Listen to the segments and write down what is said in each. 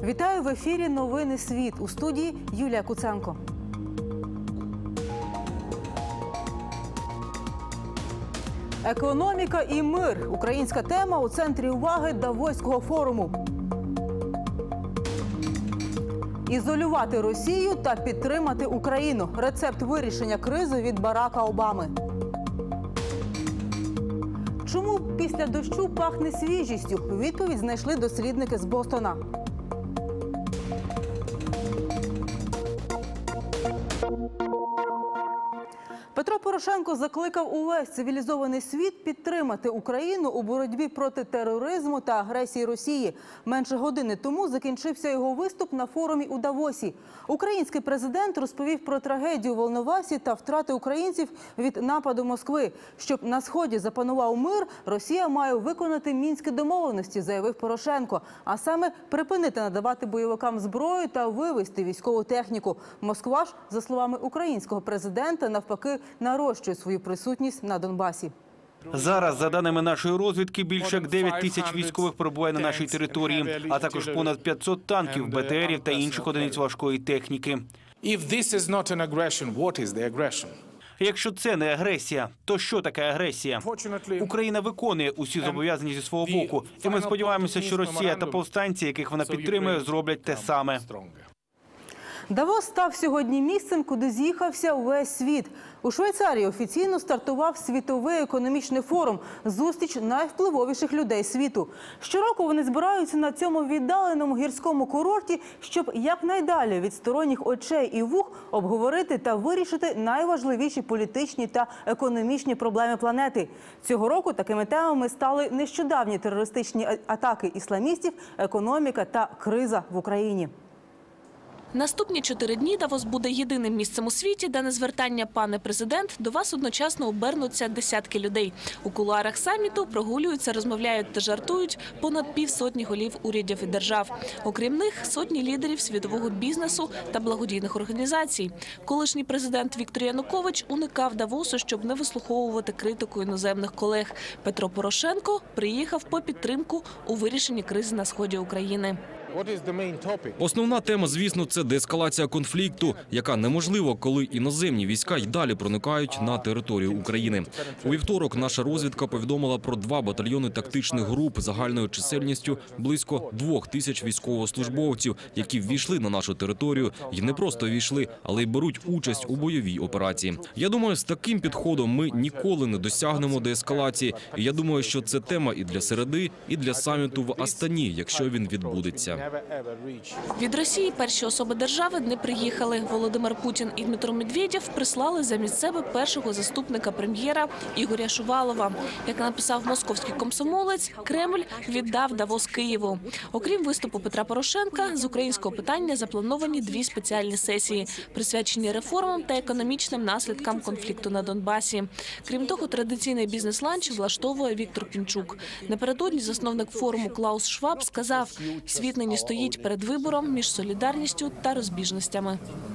Вітаю в ефірі «Новини Світ». У студії Юлія Куценко. Економіка і мир. Українська тема у центрі уваги Давоського форуму. Ізолювати Росію та підтримати Україну. Рецепт вирішення кризи від Барака Обами. Чому після дощу пахне свіжістю? Відповідь знайшли дослідники з Бостона. Петро Порошенко закликав увесь цивілізований світ підтримати Україну у боротьбі проти тероризму та агресії Росії. Менше години тому закінчився його виступ на форумі у Давосі. Український президент розповів про трагедію в Волновасі та втрати українців від нападу Москви. Щоб на Сході запанував мир, Росія має виконати мінські домовленості, заявив Порошенко. А саме припинити надавати бойовикам зброю та вивезти військову техніку. Москва ж, за словами українського президента, навпаки, нарощує свою присутність на Донбасі. Зараз, за даними нашої розвідки, більше як 9 тисяч військових перебуває на нашій території, а також понад 500 танків, БТРів та інших одиниць важкої техніки. Якщо це не агресія, то що таке агресія? Україна виконує усі зобов'язання зі свого боку, і ми сподіваємося, що Росія та повстанці, яких вона підтримує, зроблять те саме. Давос став сьогодні місцем, куди з'їхався увесь світ. У Швейцарії офіційно стартував світовий економічний форум – зустріч найвпливовіших людей світу. Щороку вони збираються на цьому віддаленому гірському курорті, щоб якнайдалі від сторонніх очей і вух обговорити та вирішити найважливіші політичні та економічні проблеми планети. Цього року такими темами стали нещодавні терористичні атаки ісламістів, економіка та криза в Україні. Наступні 4 дні Давос буде єдиним місцем у світі, де на звертання «Пане президент» до вас одночасно обернуться десятки людей. У кулуарах саміту прогулюються, розмовляють та жартують понад півсотні голів урядів і держав. Окрім них, сотні лідерів світового бізнесу та благодійних організацій. Колишній президент Віктор Янукович уникав Давосу, щоб не вислуховувати критику іноземних колег. Петро Порошенко приїхав по підтримку у вирішенні кризи на сході України. Основна тема, звісно, це деескалація конфлікту, яка неможлива, коли іноземні війська й далі проникають на територію України. У вівторок наша розвідка повідомила про 2 батальйони тактичних груп загальною чисельністю близько 2000 військовослужбовців, які ввійшли на нашу територію і не просто ввійшли, але й беруть участь у бойовій операції. Я думаю, з таким підходом ми ніколи не досягнемо деескалації. І я думаю, що це тема і для середи, і для саміту в Астані, якщо він відбудеться. Від Росії перші особи держави не приїхали. Володимир Путін і Дмитро Медведєв прислали замість себе першого заступника прем'єра Ігоря Шувалова. Як написав московський комсомолець, Кремль віддав Давос Києву. Окрім виступу Петра Порошенка, з українського питання заплановані 2 спеціальні сесії, присвячені реформам та економічним наслідкам конфлікту на Донбасі. Крім того, традиційний бізнес-ланч влаштовує Віктор Пінчук. Напередодні засновник форуму Клаус Шваб сказав, світ нині стоїть перед вибором між солідарністю та розбіжностями.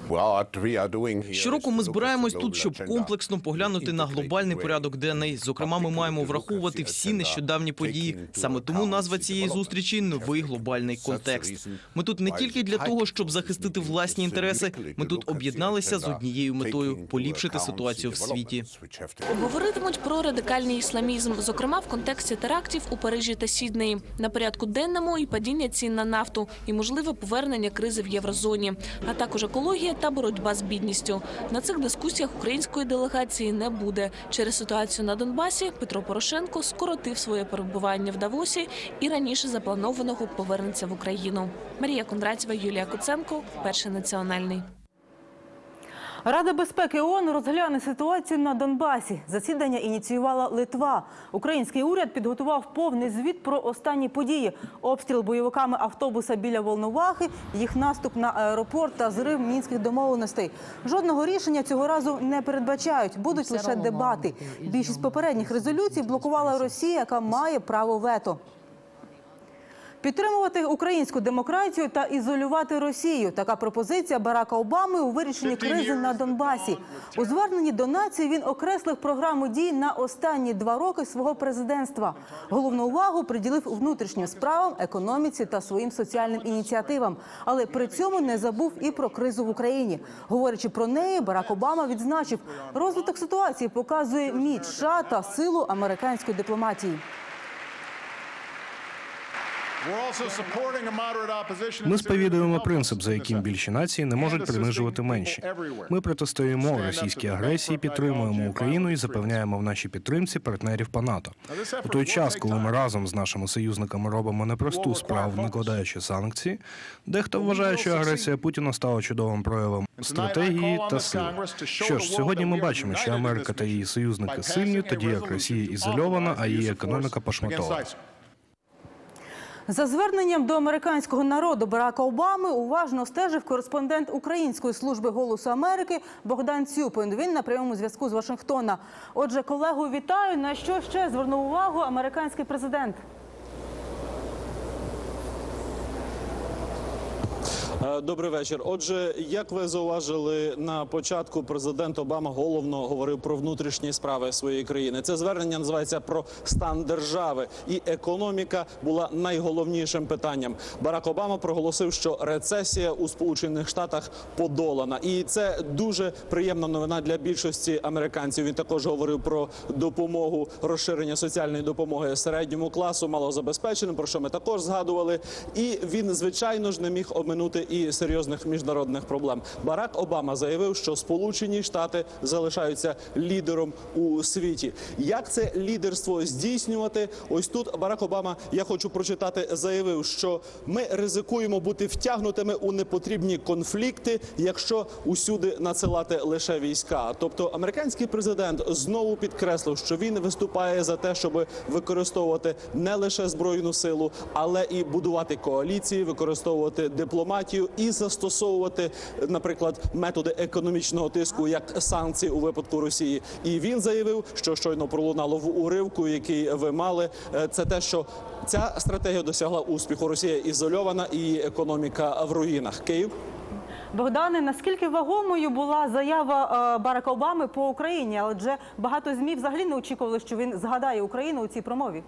Щороку ми збираємось тут, щоб комплексно поглянути на глобальний порядок денний. Зокрема, ми маємо враховувати всі нещодавні події. Саме тому назва цієї зустрічі – «Новий глобальний контекст». Ми тут не тільки для того, щоб захистити власні інтереси. Ми тут об'єдналися з однією метою – поліпшити ситуацію в світі. Говоритимуть про радикальний ісламізм, зокрема в контексті терактів у Парижі та Сіднеї. На порядку денному і падіння цін на нафту, і можливе повернення кризи в єврозоні, а також екологія та боротьба з бідністю. На цих дискусіях української делегації не буде. Через ситуацію на Донбасі Петро Порошенко скоротив своє перебування в Давосі і раніше запланованого повернеться в Україну. Марія Кондратєва, Юлія Куценко, Перший національний. Рада безпеки ООН розгляне ситуацію на Донбасі. Засідання ініціювала Литва. Український уряд підготував повний звіт про останні події. Обстріл бойовиками автобуса біля Волновахи, їх наступ на аеропорт та зрив мінських домовленостей. Жодного рішення цього разу не передбачають. Будуть лише дебати. Більшість попередніх резолюцій блокувала Росія, яка має право вето. Підтримувати українську демократію та ізолювати Росію. Така пропозиція Барака Обами у вирішенні кризи на Донбасі. У зверненні до нації він окреслив програму дій на останні 2 роки свого президентства. Головну увагу приділив внутрішнім справам, економіці та своїм соціальним ініціативам. Але при цьому не забув і про кризу в Україні. Говорячи про неї, Барак Обама відзначив, розвиток ситуації показує міць США та силу американської дипломатії. Ми сповідуємо принцип, за яким більші нації не можуть принижувати менші. Ми протистоїмо російській агресії, підтримуємо Україну і запевняємо в нашій підтримці партнерів по НАТО. У той час, коли ми разом з нашими союзниками робимо непросту справу, накладаючи санкції, дехто вважає, що агресія Путіна стала чудовим проявом стратегії та сили. Що ж, сьогодні ми бачимо, що Америка та її союзники сильні, тоді як Росія ізольована, а її економіка пошматована. За зверненням до американського народу Барака Обами уважно стежив кореспондент Української служби «Голосу Америки» Богдан Цюпин. Він на прямому зв'язку з Вашингтона. Отже, колегу, вітаю. На що ще звернув увагу американський президент? Добрий вечір. Отже, як ви зауважили на початку, президент Обама головно говорив про внутрішні справи своєї країни. Це звернення називається «Про стан держави». І економіка була найголовнішим питанням. Барак Обама проголосив, що рецесія у Сполучених Штатах подолана. І це дуже приємна новина для більшості американців. Він також говорив про допомогу, розширення соціальної допомоги середньому класу, малозабезпеченим, про що ми також згадували. І він, звичайно ж, не міг обминути і серйозних міжнародних проблем. Барак Обама заявив, що Сполучені Штати залишаються лідером у світі. Як це лідерство здійснювати? Ось тут Барак Обама, я хочу прочитати, заявив, що ми ризикуємо бути втягнутими у непотрібні конфлікти, якщо усюди надсилати лише війська. Тобто американський президент знову підкреслив, що він виступає за те, щоб використовувати не лише збройну силу, але і будувати коаліції, використовувати дипломатію і застосовувати, наприклад, методи економічного тиску, як санкції у випадку Росії. І він заявив, що щойно пролунало в уривку, який ви мали, це те, що ця стратегія досягла успіху. Росія ізольована і її економіка в руїнах. Київ. Богдане, наскільки вагомою була заява Барака Обами по Україні? Адже багато ЗМІ взагалі не очікували, що він згадає Україну у цій промові.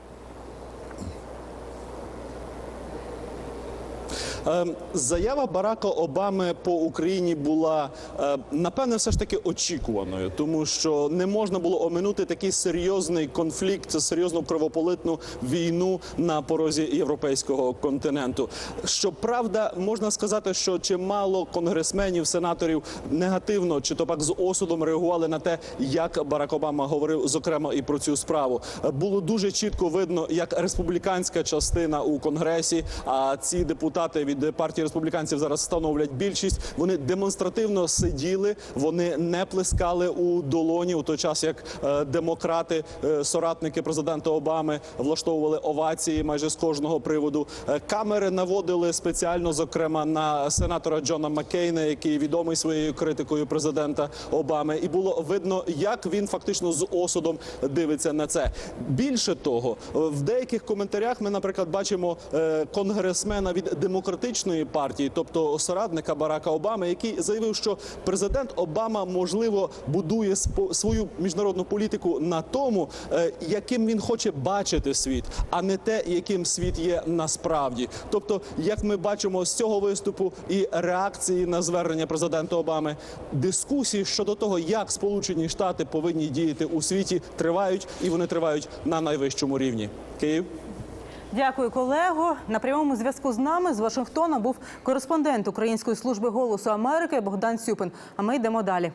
Заява Барака Обами по Україні була, напевне, все ж таки очікуваною, тому що не можна було оминути такий серйозний конфлікт, серйозну кровопролитну війну на порозі європейського континенту. Щоправда, можна сказати, що чимало конгресменів, сенаторів негативно, чи то пак з осудом реагували на те, як Барак Обама говорив, зокрема, і про цю справу. Було дуже чітко видно, як республіканська частина у Конгресі, а ці депутати від партії республіканців зараз становлять більшість, вони демонстративно сиділи, вони не плескали у долоні, у той час як демократи, соратники президента Обами влаштовували овації майже з кожного приводу. Камери наводили спеціально, зокрема, на сенатора Джона Маккейна, який відомий своєю критикою президента Обами. І було видно, як він фактично з осудом дивиться на це. Більше того, в деяких коментарях ми, наприклад, бачимо конгресмена від демократичної партії, тобто соратника Барака Обами, який заявив, що президент Обама, можливо, будує свою міжнародну політику на тому, яким він хоче бачити світ, а не те, яким світ є насправді. Тобто, як ми бачимо з цього виступу і реакції на звернення президента Обами, дискусії щодо того, як Сполучені Штати повинні діяти у світі, тривають, і вони тривають на найвищому рівні. Київ. Дякую, колего. На прямому зв'язку з нами з Вашингтона був кореспондент Української служби «Голосу Америки» Богдан Цюпин. А ми йдемо далі.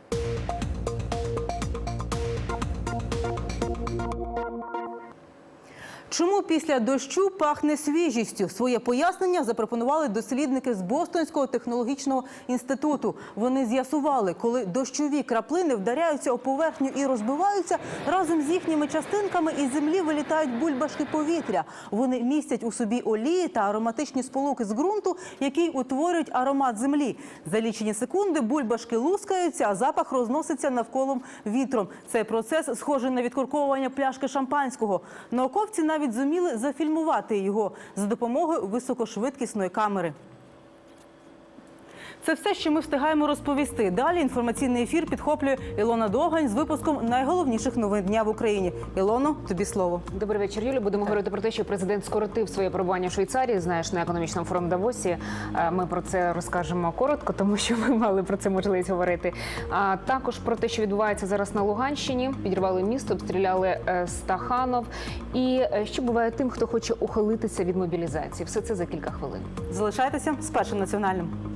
Чому після дощу пахне свіжістю? Своє пояснення запропонували дослідники з Бостонського технологічного інституту. Вони з'ясували, коли дощові краплини вдаряються об поверхню і розбиваються, разом з їхніми частинками із землі вилітають бульбашки повітря. Вони містять у собі олії та ароматичні сполуки з ґрунту, які утворюють аромат землі. За лічені секунди бульбашки лускаються, а запах розноситься навколо вітром. Цей процес схожий на відкорковування пляшки шампанського. Науковці навіть навіть зуміли зафільмувати його за допомогою високошвидкісної камери. Це все, що ми встигаємо розповісти. Далі інформаційний ефір підхоплює Ілона Догань з випуском найголовніших новин дня в Україні. Ілоно, тобі слово. Добрий вечір, Юлі. Будемо говорити про те, що президент скоротив своє перебування в Швейцарії. Знаєш, на економічному форумі Давосі. Ми про це розкажемо коротко, тому що ми мали про це можливість говорити. А також про те, що відбувається зараз на Луганщині. Підірвали місто, обстріляли Стаханов. І що буває тим, хто хоче ухилитися від мобілізації. Все це за кілька хвилин. Залишайтеся з Першим національним.